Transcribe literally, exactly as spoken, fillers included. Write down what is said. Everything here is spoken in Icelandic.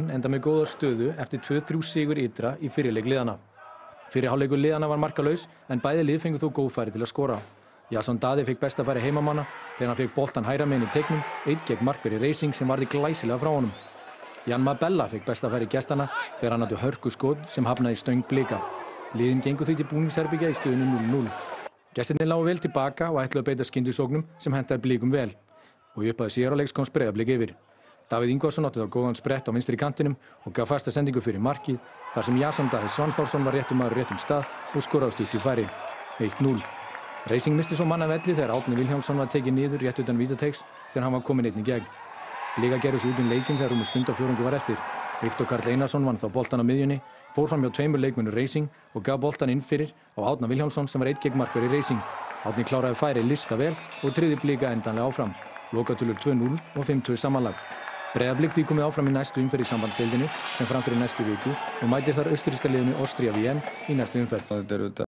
Jason enda með góða stöðu eftir tvö þrjú sigur ytra í fyrri leik liðana. Fyrri hálfleikur liðana var markalaus en bæði lið fengu þó góð færi til að skora. Jason Daði fekk besta færi heimamanna þegar hann fekk boltan hægra megin í teignum, einn gegn markverði Racing sem varði glæsilega frá honum. Jan Mabella fekk besta færi gestana þegar hann átti hörkuskot sem hafnaði í stöng Blika. Liðin gengu því til búningsherbergja í stöðunni núll núll. Gestirnir lágu vel tilbaka og ætluðu að beita skyndisóknum sem hentaði Blikum vel. Og í upphafi síðari hálfleiks komst Breiðablik yfir. Davíð Ingvarsson átti þá góðan sprett á vinstri kantinum og gaf fasta sendingu fyrir markið þar sem Jason Daði Svanþórsson var réttum maður réttum stað og skoraði stuttu færi. eitt núll. Racing misti svo mann af velli þegar Árni Vilhjálmsson var tekið niður rétt utan vítateigs þegar hann var kominn einn í gegn. Blika gerði sig út um leikinn þegar rúmur stund á fjórðungi var eftir. Viktor Karl Einarsson vann þá boltan á miðjunni, fór fram hjá tveimur leikmönnum Racing og gaf boltan inn fyrir á Árna Vilhjálmsson sem var einn gegn markverði Racing. Árni kláraði færi lista vel og tryggði Blika endanlega áfram. Lokatölur tvö núll og fimm tvö samanlag. Breiðablik því komið áfram í næstu umferð í sambandsdeildinni sem framfyrir næstu viku og mætir þar austurríska liðinu Austria V M í næstu umferð.